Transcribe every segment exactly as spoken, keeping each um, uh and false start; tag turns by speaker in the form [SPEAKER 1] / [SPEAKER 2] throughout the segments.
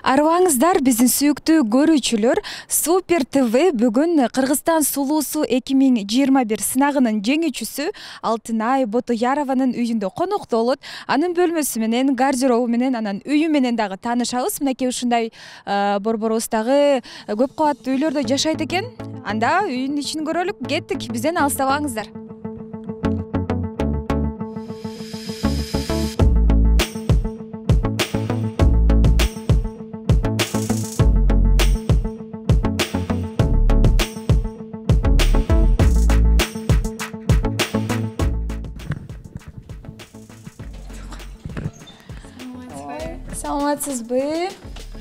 [SPEAKER 1] Арыбаңыздар, биздин сүйүктүү көрүүчүлөр, Супер ТВ бүгүн Кыргызстан сулуусу эки миң жыйырма бир сынагынын жеңүүчүсү Алтынай Ботоярованын үйүндө конокто болот. Анын бөлмөсү менен, гардеробу менен, анан үйү менен дагы таанышабыз. Мынакей ушундай борборубуздагы көп кабаттуу үйлөрдө жашайт экен. Анда үйүнүн ичин көрөлүк. Кеттик, бизден алыстабаңыздар. Саламатсызбы?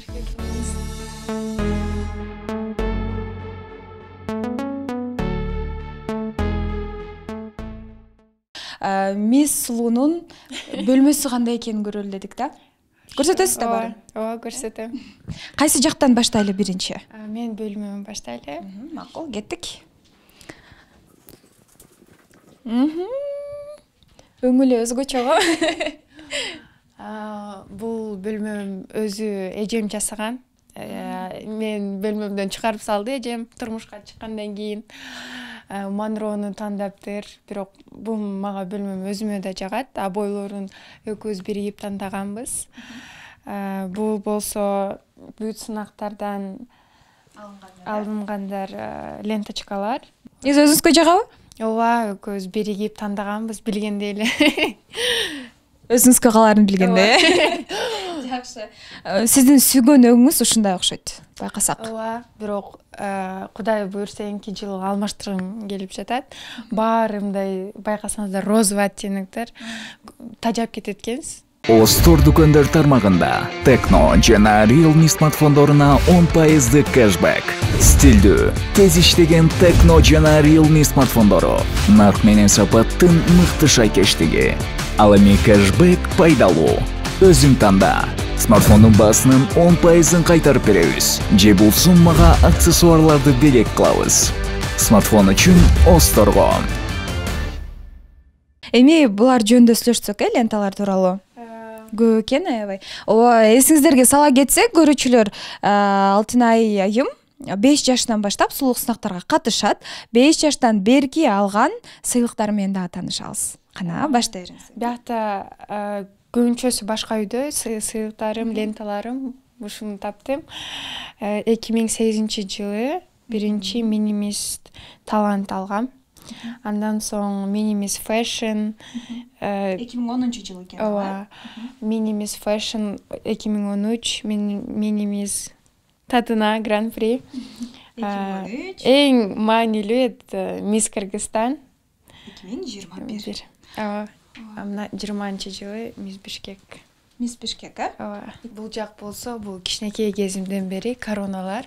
[SPEAKER 1] Мисс Сулуунун бөлмөсү кандай экенин көрөлү дедик да. Көрсөтөсүз да баарын?
[SPEAKER 2] Ооба, көрсөтөм.
[SPEAKER 1] Кайсы жактан баштайлы биринчи?
[SPEAKER 2] Мен бөлмөмөн баштайлы.
[SPEAKER 1] Макул, кеттик. Өңүлү өзгөчө го.
[SPEAKER 2] Бул бөлмөм өзү эжем жасаган. Мен бөлмөмдөн чыгарып салды эжем турмушка чыккандан кийин. Манрону тандаптыр, бирок бул мага бөлмөм өзүмө да жагат. Обойлорун экөөбүз биригип тандаганбыз. Бул болсо бүт сынактардан алынгандар ленточкалар.
[SPEAKER 1] Сиз өзүңүзгө жагабы?
[SPEAKER 2] Ооба, экөөбүз биригип тандаганбыз, билгендей эле.
[SPEAKER 1] Өзүңүзгө каларын билгенде. Жакшы. Сиздин сүйгөн өңүңүз ушундай окшойт, байкасак.
[SPEAKER 2] Ооба, бирок Кудай буйрса эки жыл алмаштыргым келип жатат. Баары мындай байкасаңыздар розовый оттенектер тажап кетет экенсиз.
[SPEAKER 3] Остор дүкөндөр тармагында Tecno жана Realme смартфондоруна он пайыздык кэшбэк. Стилдүү, тез иштеген Tecno жана Realme смартфондору нарк менен сапаттын мыкты шайкештиги. Ал эми кэшбэк пайдалуу. Өзүң танда. Смартфондун баасынын он пайызын кайтарып беребиз. Же бул суммага аксессуарларды белек кылабыз. Смартфон үчүн Осторго.
[SPEAKER 1] Эми булар жөнүндө сүйлөшсөк, э, ленталар тууралуу. Көп экен, аябай. Ооба, эсиңиздерге сала кетсек, көрүүчүлөр, Алтынай айым беш жаштан баштап сулуулук сынактарга катышат. беш жаштан берки алган сыйлыктар менен дагы таанышабыз. Кана баштай бериңиз.
[SPEAKER 2] Биякта көбүнчөсү башка үйдө сыйлыктарым, ленталарым ушуну таптым. эки миң сегизинчи жылы биринчи минимист талант алгам. Андан соң Minimist Fashion
[SPEAKER 1] эки миң онунчу жыл экен.
[SPEAKER 2] Ооба. Minimist Fashion эки миң он үч, Minimist Татына Гран-при.
[SPEAKER 1] эки миң он үч.
[SPEAKER 2] Эң маанилүү Мисс Кыргызстан
[SPEAKER 1] эки миң жыйырма бир.
[SPEAKER 2] Ооба. Мына жыйырманчы жылы Мисс Бишкек.
[SPEAKER 1] Мисс Бишкек, э?
[SPEAKER 2] Ооба. Бул жак болсо, бул кичинекей кезимден бери короналар.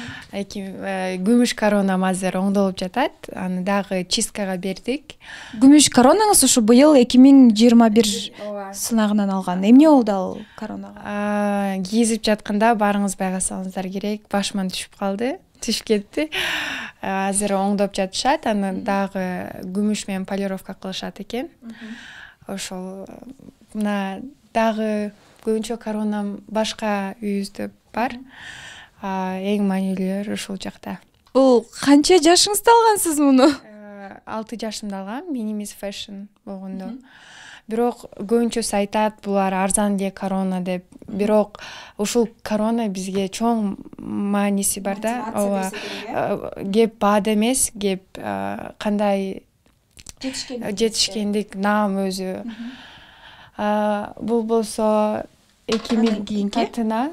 [SPEAKER 2] Күмүш коронам азыр оңдолуп жатат. Аны дагы чисткага бердик.
[SPEAKER 1] Күмүш коронаңыз ушу быйыл эки миң жыйырма бир сынагынан алган. Эмне болду ал коронага?
[SPEAKER 2] Кийизип жатканда барыңыз байкасаңыздар керек, башыман түшүп калды. Түшүп кетти. Азыр оңдоп жатышат. Аны дагы күмүш менен полировка кылышат экен. Ошол мына дагы көбүнчө коронам башка үйүбүздө бар. Эң маанилүүөр ушул жакта.
[SPEAKER 1] Бул канча жашыңызда алгансыз муну?
[SPEAKER 2] алты жашымда алгам, Minimist Fashion болгондо. Бирок көбүнчөсү айтат, булар арзан эле корона деп. Бирок ушул корона бизге чоң мааниси бар да. Ооба. Кеп баада эмес, кеп кандай жетишкендик, наам өзү. Бул болсо эки миң кийинки Татына.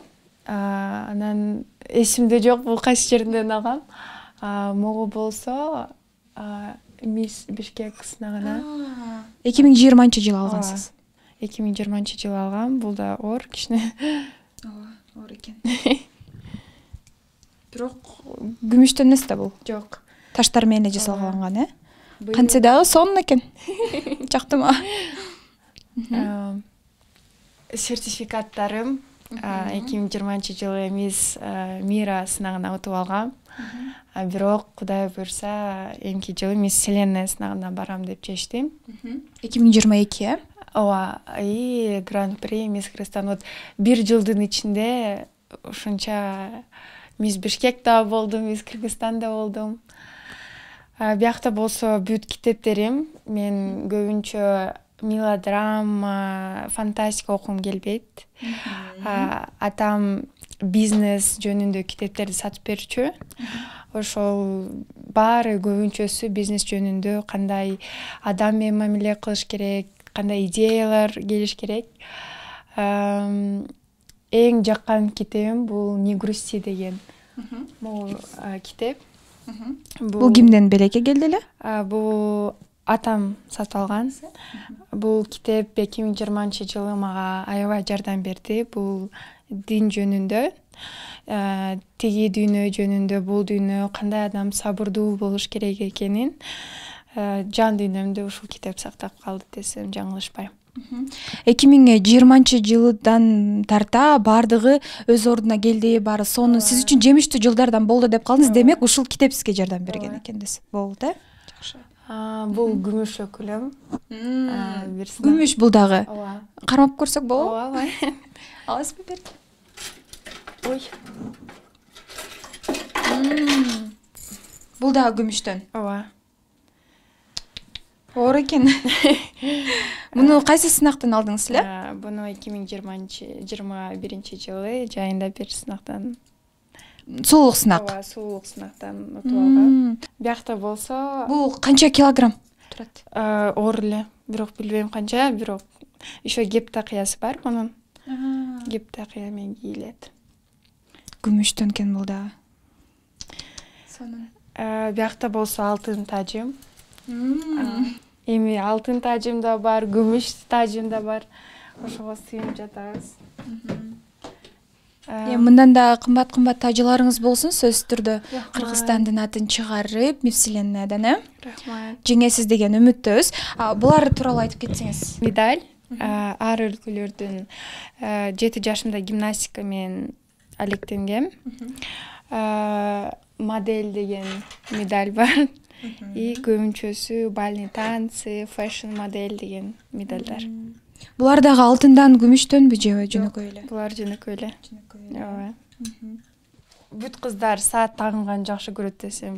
[SPEAKER 2] Анан эсимде жок, бул кайсы жерден алгам. Могу болсо Мисс Бишкек сынагына
[SPEAKER 1] эки миң жыйырманчы жылы алгансыз.
[SPEAKER 2] эки миң жыйырманчы жылы алгам. Бул да ор кичине.
[SPEAKER 1] Ооба, ор экен. Бирок күмүштөн эмес да бул.
[SPEAKER 2] Жок.
[SPEAKER 1] Таштар менен жасалган, э? Кантсе дагы сонун экен. Жактыма.
[SPEAKER 2] Сертификаттарым эки миң жыйырманчы жылы Мисс Мира сынагына утуп алгам. Бирок Кудай буйрса эмки жылы Мисс Вселенная сынагына барам деп чечтим.
[SPEAKER 1] эки миң жыйырма эки, э?
[SPEAKER 2] Ооба, и Гран-при Мисс Кыргызстан. Вот бир жылдын ичинде ушунча мисс Бишкекте болдум, мисс Кыргызстанда болдум. Биякта болсо бүт китептерим. Мен көбүнчө мелодрама, фантастика окугум келбейт. Атам бизнес жөнүндө китептерди сатып берчү. Ошол баары көбүнчөсү бизнес жөнүндө, кандай адам менен мамиле кылыш керек, кандай идеялар келиш керек. Эң жаккан китебим бул «Не грусти» деген. Бул китеп.
[SPEAKER 1] Бул кимден белекке келди эле?
[SPEAKER 2] Бул атам сатып алган. Бул китеп эки миң жыйырманчы жылы мага аябай жардам берди. Бул дин жөнүндө, тиги дүйнө жөнүндө, бул дүйнө кандай адам сабырдуу болуш керек экенин жан дүйнөмдө ушул китеп сактап калды десем жаңылышпайм.
[SPEAKER 1] эки миң жыйырманчы жылдан тарта баардыгы өз ордуна келди, баары сонун сиз үчүн жемиштүү жылдардан болду деп калдыңыз. Демек ушул китеп сизге жардам берген экен десек болот, э? Жакшы.
[SPEAKER 2] Бул күмүш өкүлүм.
[SPEAKER 1] Күмүш бул дагы. Кармап көрсөк болобу?
[SPEAKER 2] Ооба.
[SPEAKER 1] Аласызбы бер?
[SPEAKER 2] Ой.
[SPEAKER 1] Бул дагы күмүштөн.
[SPEAKER 2] Ооба.
[SPEAKER 1] Оор экен. Муну кайсы сынактан алдыңыз эле?
[SPEAKER 2] Буну эки миң жыйырма биринчи жылы жайында бир сынактан.
[SPEAKER 1] Сулуулук сынак.
[SPEAKER 2] Ооба, сулуулук сынактан утуп алгам. Биякта болсо,
[SPEAKER 1] бул канча килограмм турат?
[SPEAKER 2] Оор эле, бирок билбейм канча, бирок еще гептакыясы бар мунун. Гептакыя менен кийилет.
[SPEAKER 1] Күмүштөн экен бул дагы. Сонун.
[SPEAKER 2] Биякта болсо алтын тажым. Эми алтын тажым да бар, күмүш тажым да бар. Ошого сыйынып жатабыз.
[SPEAKER 1] Мындан да кымбат-кымбат тажыларыңыз болсун, сөзсүз түрдө Кыргызстандын атын чыгарып, Мевселенниядан, э?
[SPEAKER 2] Рахмат.
[SPEAKER 1] Жеңесиз деген үмүттөбүз. Булар тууралуу айтып кетсеңиз.
[SPEAKER 2] Медаль. Ар өлкөлөрдүн жети жашымда гимнастика менен алектенгем. Модель деген медаль бар. И көбүнчөсү бальный танцы, фэшн модель деген медальдар.
[SPEAKER 1] Булар дагы алтындан, күмүштөнбү же жөнөкөй эле?
[SPEAKER 2] Булар жөнөкөй эле. Ооба. Бүт кыздар саат тагынган жакшы көрөт десем,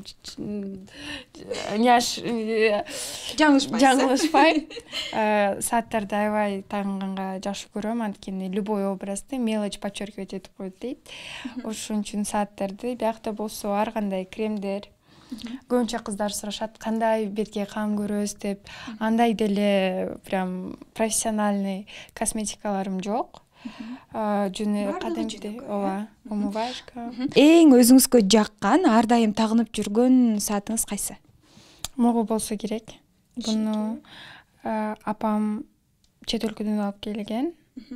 [SPEAKER 2] няш жаңылышпайм. Сааттарды аябай тагынганга жакшы көрөм, анткени любой образды мелочь подчеркивать этип коет дейт. Ошон үчүн сааттарды, биякта болсо ар кандай кремдер. Көбүнчө кыздар сурашат, кандай бетке кам көрөбүз деп. Андай деле прям профессиональный косметикаларым жок. Жүнү кадимки, ооба, умывашка.
[SPEAKER 1] Эң өзүңүзгө жаккан, ар дайым тагынып жүргөн саатыңыз кайсы?
[SPEAKER 2] Могу болсо керек. Буну апам чет өлкөдөн алып келген.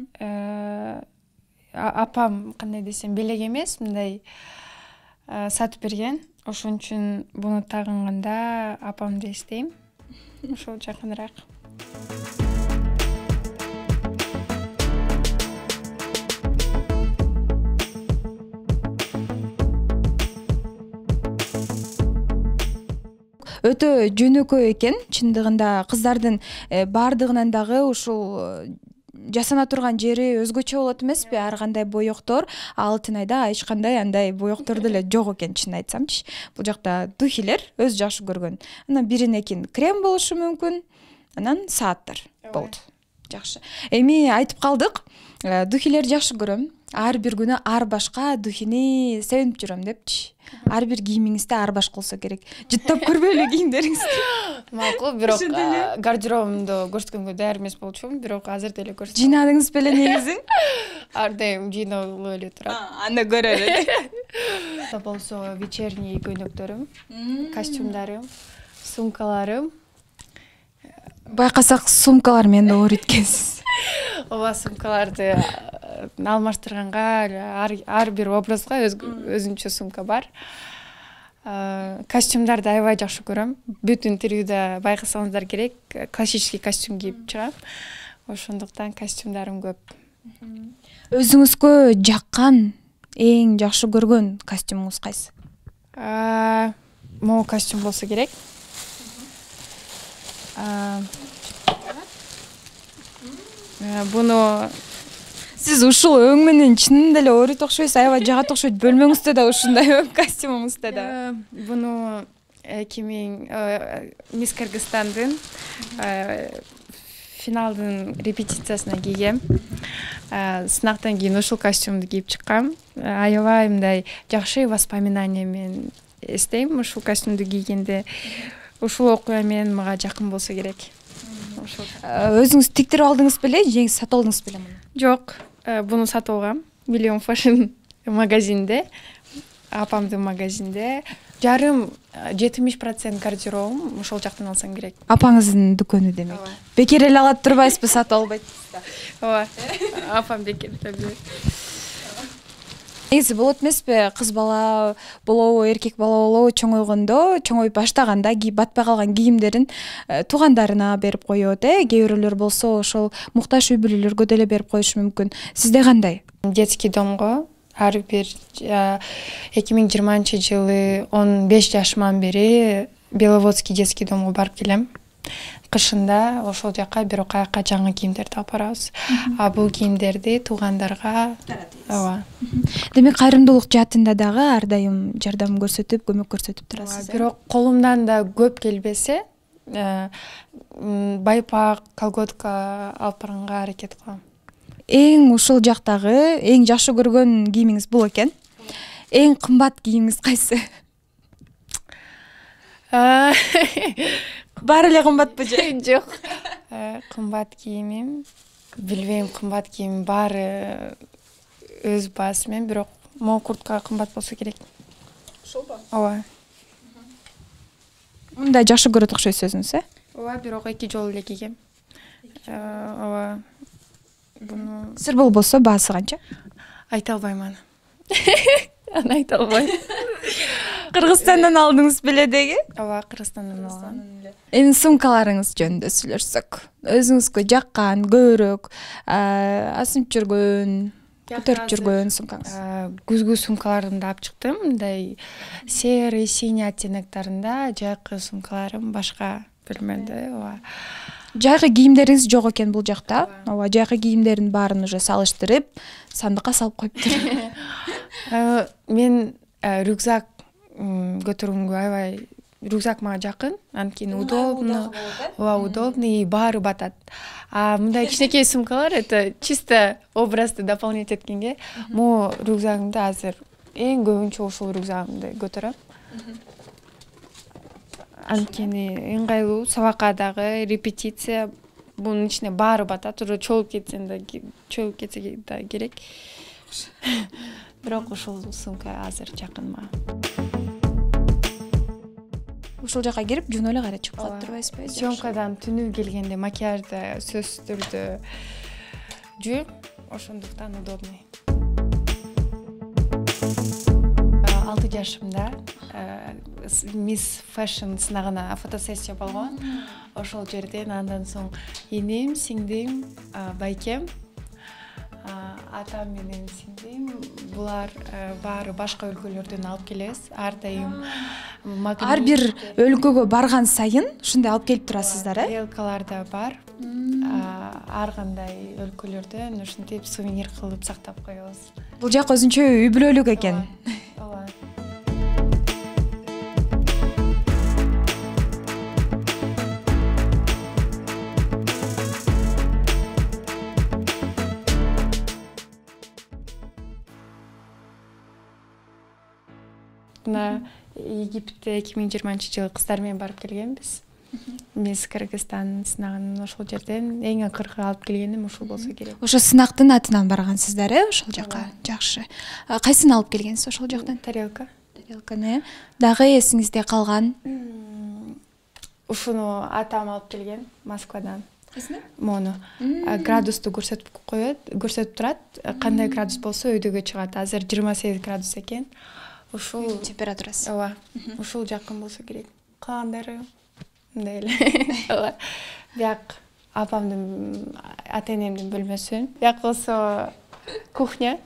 [SPEAKER 2] Апам кандай десем, белек эмес, мындай сатып берген. Ошон үчүн буну тагынганда апамды эстейм. Ошол жакыныраак.
[SPEAKER 1] Өтө жөнөкөй экен, чындыгында кыздардын баардыгынан дагы ушул жасана турган жери өзгөчө болот эмеспи? Ар кандай боектор, алтын айда эч кандай андай боектор деле жок экен, чын айтсамчы. Бул жакта духилер өз жакшы көргөн. Анан биринен кийин крем болушу мүмкүн, анан сааттар болот. Жакшы. Эми айтып калдык, духилер жакшы көрөм. Ар бир күнү ар башка духини себинип жүрөм депчи. Ар бир кийимиңизде ар башка болсо керек. Жыттап көрбөйлү кийимдериңизди.
[SPEAKER 2] Макул, бирок гардеробумду көрсөткөнгө даяр эмес болчумун, бирок азыр деле көрсөтөм.
[SPEAKER 1] Жыйнадыңыз беле негизи?
[SPEAKER 2] Ар дайым жыйналуу эле турат.
[SPEAKER 1] Аны көрөлү.
[SPEAKER 2] Да болсо вечерний көйнөктөрүм, костюмдарым, сумкаларым.
[SPEAKER 1] Байкасак сумкалар менен да оор эткенсиз.
[SPEAKER 2] Ооба, сумкаларды алмаштырганга ар бир образга өзүнчө сумка бар. Костюмдарды аябай жакшы көрөм. Бүт интервьюда байкасаңыздар керек, классический костюм кийип чыгам. Ошондуктан костюмдарым көп.
[SPEAKER 1] Өзүңүзгө жаккан, эң жакшы көргөн костюмуңуз кайсы?
[SPEAKER 2] Могу костюм болсо керек.
[SPEAKER 1] Буну Сиз ушул өң менен чынында эле оорут окшойсуз, аябай жагат окшойт. Бөлмөңүздө да ушундай, костюмуңузда да.
[SPEAKER 2] Буну эки миң Мисс Кыргызстандын финалдын репетициясына кийгем. Сынактан кийин ушул костюмду кийип чыккам. Аябай мындай жакшы воспоминания менен эстейм ушул костюмду кийгенде. Ушул окуя менен мага жакын болсо керек.
[SPEAKER 1] Өзүңүз тиктирип алдыңыз беле, же сатып алдыңыз беле муну?
[SPEAKER 2] Жок, буну сатып алгам. Million Fashion магазинде, апамдын магазинде. Жарым жетимиш процент гардеробум ошол жактан алсаң керек.
[SPEAKER 1] Апаңыздын дүкөнү демек. Бекер эле алат турбайсызбы, сатып албайсыз да.
[SPEAKER 2] Ооба. Апам бекер таби.
[SPEAKER 1] Негизи болот эмеспи, кыз бала болобу, эркек бала болобу чоңойгондо, чоңоюп баштаганда кийип батпай калган кийимдерин туугандарына берип коет, э, кээ бирөөлөр болсо ошол муктаж үй бүлөлөргө деле берип коюшу мүмкүн. Сизде кандай?
[SPEAKER 2] Детский домго ар бир эки миң жыйырманчы жылы он беш жашыман бери Беловодский детский домго барып келем. Кышында ошол жака бирок каяка жаңы кийимдерди алып барабыз. А бул кийимдерди туугандарга таратабыз. Ооба.
[SPEAKER 1] Демек кайрымдуулук жаатында дагы ар дайым жардам көрсөтүп, көмөк көрсөтүп турасыз.
[SPEAKER 2] Бирок колумдан да көп келбесе, байпак, колготка алып барганга аракет кылам.
[SPEAKER 1] Эң ушул жактагы эң жакшы көргөн кийимиңиз бул экен. Эң кымбат кийимиңиз кайсы? Баары эле кымбатпы же?
[SPEAKER 2] Жок. Кымбат кийимим, билбейм, кымбат кийим баары өз баасы менен, бирок могу куртка кымбат болсо керек. Ошолбу? Ооба.
[SPEAKER 1] Мындай жакшы көрөт окшойсуз өзүңүз, э?
[SPEAKER 2] Ооба, бирок эки жолу эле кийгем. Ооба. Буну
[SPEAKER 1] сыр болбосо баасы канча?
[SPEAKER 2] Айта албайм аны. Аны айта албайм.
[SPEAKER 1] Кыргызстандан алдыңыз беле деги?
[SPEAKER 2] Ооба, Кыргызстандан алгам.
[SPEAKER 1] Эми сумкаларыңыз жөнүндө сүйлөшсөк. Өзүңүзгө жаккан, көбүрөөк асынып жүргөн, көтөрүп жүргөн сумкаңыз.
[SPEAKER 2] Күзгү сумкаларымды алып чыктым. Мындай серый, синий оттенектарында жайкы сумкаларым башка бөлмөдө. Ооба.
[SPEAKER 1] Жайкы кийимдериңиз жок экен бул жакта. Ооба, жайкы кийимдердин баарын уже салыштырып, сандыкка салып коюптур.
[SPEAKER 2] Мен рюкзак көтөргөнгө аябай, рюкзак мага жакын, анткени удобно, ооба, удобный, баары батат. А мындай кичинекей сумкалар это чисто образды дополнять эткенге, могу рюкзагымды азыр эң көбүнчө ушул рюкзагымды көтөрөм. Анткени ыңгайлуу, сабакка дагы, репетиция, бунун ичине баары батат, уже чогулуп кетсең да, чогулуп кетсе да керек. Бирок ушул сумка азыр жакын мага.
[SPEAKER 1] Ушул жака кирип, жөн эле кайра чыгып калып турбайсызбы?
[SPEAKER 2] Съемкадан түнү келгенде макияжда сөзсүз түрдө жүрөм, ошондуктан удобный. алты жашымда Miss Fashion сынагына фотосессия болгон. Ошол жерден андан соң энем, сиңдим, байкем, атам менен сиңдим, булар баары башка өлкөлөрдөн алып келебиз. Ар дайым
[SPEAKER 1] ар бир өлкөгө барган сайын ушундай алып келип турасыздар, э?
[SPEAKER 2] Тарелкалар да бар. Ар кандай өлкөлөрдөн ушинтип сувенир кылып сактап коебуз.
[SPEAKER 1] Бул жак өзүнчө үй бүлөлүк экен.
[SPEAKER 2] Ооба. Египетте эки миң жыйырманчы жылы кыздар менен барып келгенбиз. Мисс Кыргызстан сынагын ошол жерден эң акыркы алып келгеним ушул болсо керек.
[SPEAKER 1] Ошо сынактын атынан баргансыздар, э, ошол жака? Жакшы. Кайсын алып келгенсиз ошол жактан?
[SPEAKER 2] Тарелка.
[SPEAKER 1] Тарелканы. Дагы эсиңизде калган?
[SPEAKER 2] Ушуну атам алып келген Москвадан.
[SPEAKER 1] Кайсыны?
[SPEAKER 2] Мону. Градусту көрсөтүп коет, көрсөтүп турат. Кандай градус болсо өйдөгө чыгат. Азыр жыйырма сегиз градус экен. Ушул
[SPEAKER 1] температурасы.
[SPEAKER 2] Ооба. Ушул жакын болсо керек. Калгандары мындай эле. Ооба. Бияк апамдын, ата-энемдин бөлмөсү. Бияк болсо кухня.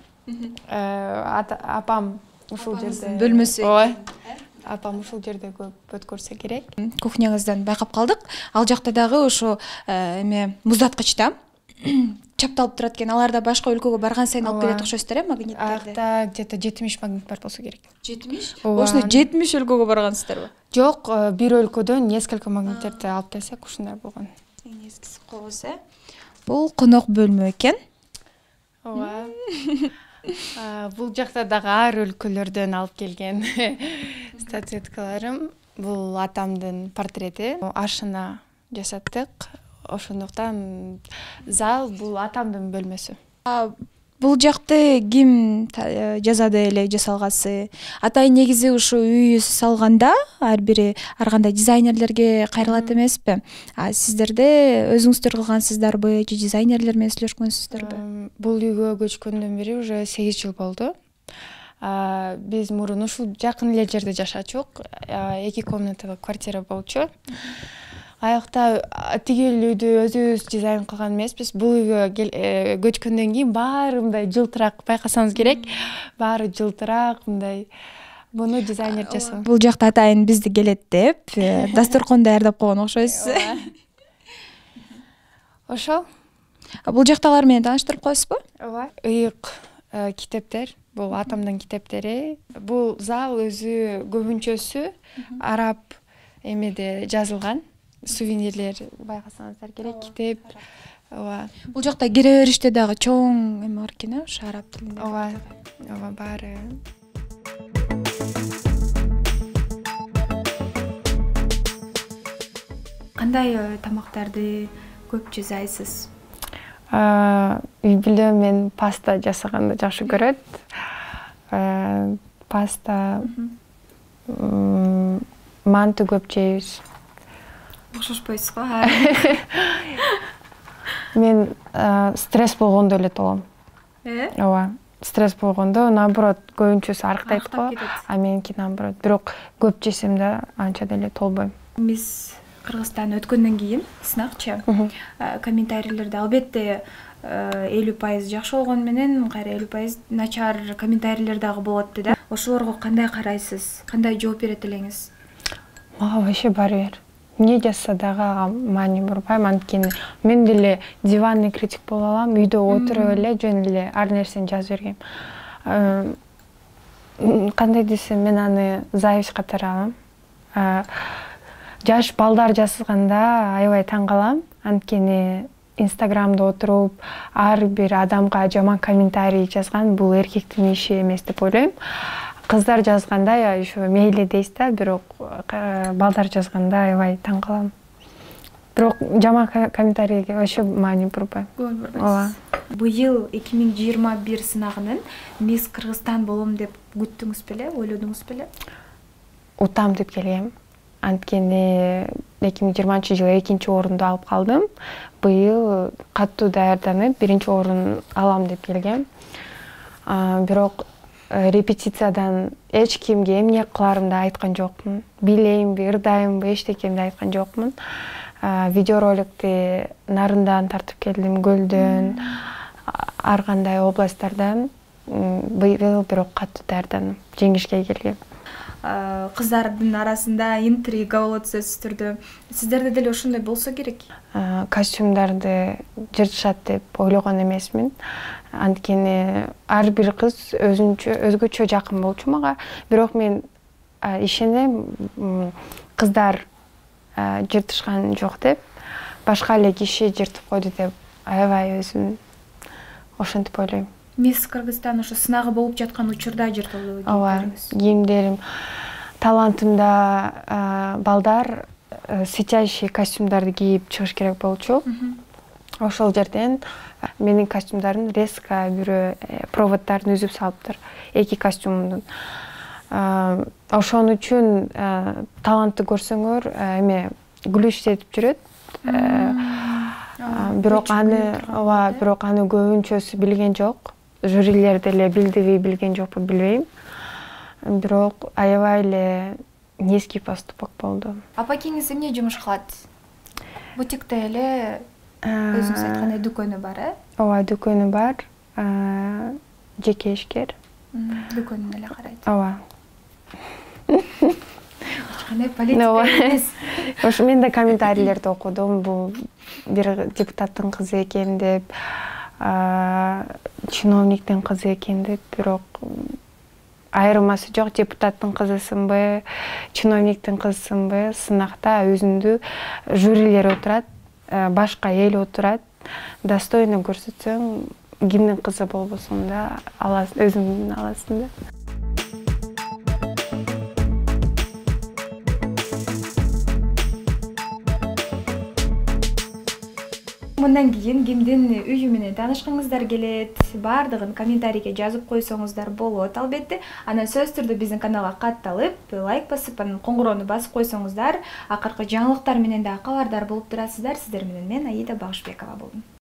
[SPEAKER 2] Апам ушул жерде
[SPEAKER 1] бөлмөсү.
[SPEAKER 2] Ооба. Апам ушул жерде көп өткөрсө керек.
[SPEAKER 1] Кухняңыздан байкап калдык. Ал жакта дагы ошо эме муздаткычта чапталып турат экен. Алар да башка өлкөгө барган сайын алып келет окшойсуздар, э, магниттерди.
[SPEAKER 2] Акта где-то жетимиш магнит бар болсо керек.
[SPEAKER 1] жетимиш? Ошондо жетимиш өлкөгө баргансыздарбы?
[SPEAKER 2] Жок, бир өлкөдөн несколько магниттерди алып келсек, ушундай болгон.
[SPEAKER 1] Эң эскиси кооз, э. Бул конок бөлмө экен.
[SPEAKER 2] Ооба. Бул жакта дагы ар өлкөлөрдөн алып келген статуэткаларым. Бул атамдын портрети. Ашына жасаттык. Ошондуктан зал бул атамдын бөлмөсү.
[SPEAKER 1] Бул жакты ким жазады эле жасалгасы? Атай негизи ушу үй салганда ар бири ар кандай дизайнерлерге кайрылат эмеспи? А сиздерде өзүңүздөр кылгансыздарбы же дизайнерлер менен сүйлөшкөнсүздөрбү?
[SPEAKER 2] Бул үйгө көчкөндөн бери уже сегиз жыл болду. Биз мурун ушул жакын эле жерде жашачук. эки комнаталык квартира болчу. Аякта тигил үйдү өзүбүз дизайн кылган эмеспиз. Бул үйгө көчкөндөн кийин баары мындай жылтырак, байкасаңыз керек. Баары жылтырак, мындай. Буну дизайнер жасаган.
[SPEAKER 1] Бул жакта атайын бизди келет деп, дасторкон даярдап койгон окшойсуз.
[SPEAKER 2] Ошол.
[SPEAKER 1] Бул жакталар менен тааныштырып коесузбу?
[SPEAKER 2] Ооба. Ыйык китептер. Бул атамдын китептери. Бул зал өзү көбүнчөсү араб эмеде жазылган. Сувенирлер байкасаңыздар керек, китеп. Ооба.
[SPEAKER 1] Бул жакта кире бериште дагы чоң эме бар экен, э, ошо араб тилинде.
[SPEAKER 2] Ооба. Ооба, баары.
[SPEAKER 1] Кандай тамактарды көп жасайсыз?
[SPEAKER 2] Үй бүлө мен паста жасаганды жакшы көрөт. Паста, манты көп жейбиз.
[SPEAKER 1] Окшошпойсузбу?
[SPEAKER 2] Мен стресс болгондо эле толом.
[SPEAKER 1] Э?
[SPEAKER 2] Ооба. Стресс болгондо, наоборот, көбүнчөсү арыктайт го, а меники наоборот. Бирок көп жесем да анча деле толбойм.
[SPEAKER 1] Биз Кыргызстан өткөндөн кийин сынакчы комментарийлерде албетте элүү пайыз жакшы болгон менен кайра элүү пайыз начар комментарийлер дагы болот да. Ошолорго кандай карайсыз? Кандай жооп берет элеңиз?
[SPEAKER 2] Мага вообще баары бир. Эмне жазса дагы ага маани бурбайм, анткени мен деле диванный критик боло алам, үйдө отуруп эле жөн эле ар нерсени жазып бергем. Кандай десем, мен аны зависть катары алам. Жаш балдар жазганда аябай таң калам, анткени Инстаграмда отуруп ар бир адамга жаман комментарий жазган бул эркектин иши эмес деп ойлойм. Кыздар жазганда я еще мейли дейсиз да, бирок балдар жазганда аябай таң калам. Бирок жаман комментарийге вообще маани бурбайм.
[SPEAKER 1] Ооба. Быйыл эки миң жыйырма бир сынагынын Мисс Кыргызстан болом деп күттүңүз беле, ойлодуңуз беле?
[SPEAKER 2] Утам деп келгем. Анткени эки миң жыйырманчы жылы экинчи орунду алып калдым. Быйыл катуу даярданып биринчи орун алам деп келгем. Бирок репетициядан эч кимге эмне кыларымды айткан жокмун. Билеймби, ырдайымбы, эчтекемди айткан жокмун. Видеороликти Нарындан тартып келдим, Көлдөн, ар кандай областтардан. Быйыл бирок катуу даярданып жеңишке келгем.
[SPEAKER 1] Кыздардын арасында интрига болот сөзсүз түрдө. Сиздерде деле ошондой болсо керек.
[SPEAKER 2] Костюмдарды жыртышат деп ойлогон эмесмин. Анткени ар бир кыз өзүнчө өзгөчө жакын болчу мага. Бирок мен ишенем, кыздар жыртышкан жок деп, башка эле киши жыртып койду деп аябай өзүм ошентип ойлойм.
[SPEAKER 1] Мисс Кыргызстан ошо сынагы болуп жаткан учурда жыртылды.
[SPEAKER 2] Ооба, кийимдерим, талантымда балдар светящий костюмдарды кийип чыгыш керек болчу. Ошол жерден менин костюмдарым резко бирөө проводдарын үзүп салыптыр, эки костюмдун. Ошон үчүн талантты көрсөңөр, эме глюштетип жүрөт. Бирок аны, ооба, бирок аны көбүнчөсү билген жок. Жюрилер деле билдиби, билген жокпу билбейм. Бирок аябай эле низкий поступок болду.
[SPEAKER 1] Апакеңиз эмне жумуш кылат? Бутикте эле өзүңүз айткандай дүкөнү бар, э?
[SPEAKER 2] Ооба, дүкөнү бар. Жеке ишкер.
[SPEAKER 1] Дүкөнүн эле карайт.
[SPEAKER 2] Ооба.
[SPEAKER 1] Кандай политика эмес.
[SPEAKER 2] Ошо мен да комментарийлерди окудум, бул бир депутаттын кызы экен деп. чиновниктин кызы экен деп, бирок айырмасы жок. Депутаттын кызысынбы, чиновниктин кызысынбы, сынакта өзүндү жюрилер отурат, башка эл отурат. Достойно көрсөтсөң, кимдин кызы болбосуң да өзүңдүн аласың да.
[SPEAKER 1] Мындан кийин кимдин үйү менен таанышкыңыздар келет, бардыгын комментарийге жазып койсоңуздар болот албетте. Анан сөзсүз түрдө биздин каналга катталып, лайк басып, анан коңгуроону басып койсоңуздар, акыркы жаңылыктар менен да кабардар болуп турасыздар. Сиздер менен мен Аида Багышбекова болдум.